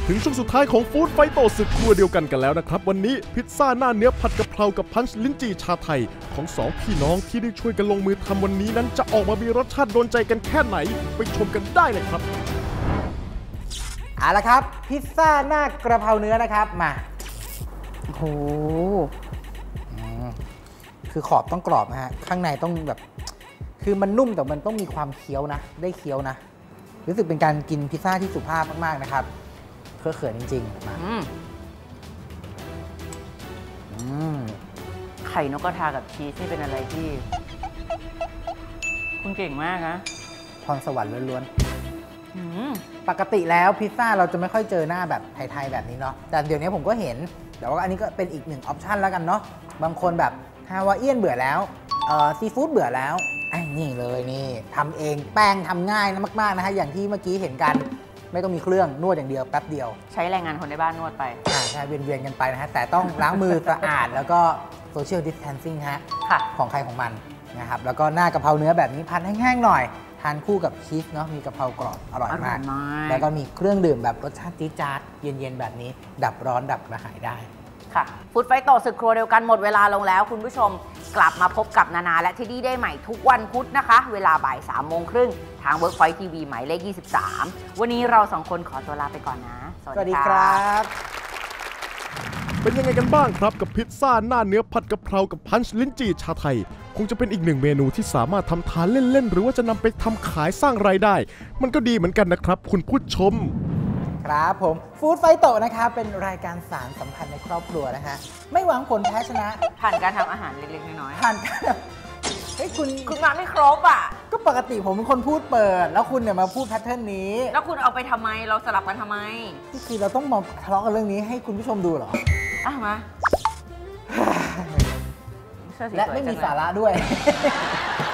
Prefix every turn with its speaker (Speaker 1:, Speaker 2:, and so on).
Speaker 1: ถึงช่วงสุดท้ายของฟู้ดไฟโตศึกครัวเดียวกันแล้วนะครับวันนี้พิซซ่าหน้าเนื้อผัดกะเพรากับพันช์ลิ้นจี่ชาไทยของสองพี่น้องที่ได้ช่วยกันลงมือทำวันนี้นั้นจะออกมามีรสชาติโดนใจกันแค่ไหนไปชมกันได้เลยครับ
Speaker 2: เอาละครับพิซซ่าหน้ากระเพราเนื้อนะครับมา
Speaker 3: โอ้โห
Speaker 2: คือขอบต้องกรอบนะฮะข้างในต้องแบบคือมันนุ่มแต่มันต้องมีความเคี้ยวนะได้เคี้ยวนะรู้สึกเป็นการกินพิซซ่าที่สุภาพมากๆนะครับเพื่อเขินจริงๆมา
Speaker 3: ไข่นกกระทากับชีสนี่เป็นอะไรที่คุณเก่งมากนะ
Speaker 2: พรสวรรค์ล้วนๆปกติแล้วพิซซ่าเราจะไม่ค่อยเจอหน้าแบบไทยๆแบบนี้เนาะแต่เดี๋ยวนี้ผมก็เห็นแต่ว่าอันนี้ก็เป็นอีกหนึ่งออปชันแล้วกันเนาะบางคนแบบฮาวาเอียนเบื่อแล้วซีฟู้ดเบื่อแล้วนี่เลยนี่ทำเองแป้งทำง่ายมากๆนะฮะอย่างที่เมื่อกี้เห็นกันไม่ต้องมีเครื่องนวดอย่างเดียวแป๊บเดียว
Speaker 3: ใช้แรงงานคนในบ้านนวดไป
Speaker 2: ใช่เวียนๆกันไปนะฮะแต่ต้องล้างมือสะอาดแล้วก็โซเชียลดิสแทนซิ่งฮะของใครของมันนะครับแล้วก็หน้ากะเพราเนื้อแบบนี้พันแห้งๆหน่อยทานคู่กับชีสเนาะมีกะเพรากรอบอร่อยมากแล้วก็มีเครื่องดื่มแบบรสชาติจี๊ดจ๊าดเย็นๆแบบนี้ดับร้อนดับกระหายได้
Speaker 3: ค่ะฟู้ดไฟโตศึกครัวเดียวกันหมดเวลาลงแล้วคุณผู้ชมกลับมาพบกับนานาและทีดี้ได้ใหม่ทุกวันพุธนะคะเวลาบ่าย3:30ทาง Workpoint TV หมายเลข23วันนี้เรา2คนขอตัวลาไปก่อนนะ
Speaker 2: สวัสดีครับ
Speaker 1: เป็นยังไงกันบ้างครับกับพิซซ่าหน้าเนื้อผัดกะเพรากับพันช์ลิ้นจี่ชาไทยคงจะเป็นอีกหนึ่งเมนูที่สามารถทำทานเล่นๆหรือว่าจะนำไปทำขายสร้างรายได้มันก็ดีเหมือนกันนะครับคุณผู้ชม
Speaker 2: ครับผมฟู้ดไฟโตนะครับเป็นรายการสารสัมพันธ์ในครอบครัวนะฮะไม่หวังผลแพ้ชนะ
Speaker 3: ผ่านการทำอาหารเล็กๆน้อย
Speaker 2: ๆผ่านการเฮ้ย
Speaker 3: คุณมาไม่ครบอ่ะ
Speaker 2: ก็ปกติผมเป็นคนพูดเปิดแล้วคุณเนี่ยมาพูดแพทเทิร์นนี้
Speaker 3: แล้วคุณเอาไปทำไมเราสลับกันทำไม
Speaker 2: ที่คือเราต้องมาทะเลาะกันเรื่องนี้ให้คุณผู้ชมดูเหรอ
Speaker 3: มา
Speaker 2: และไม่มีสาระด้วย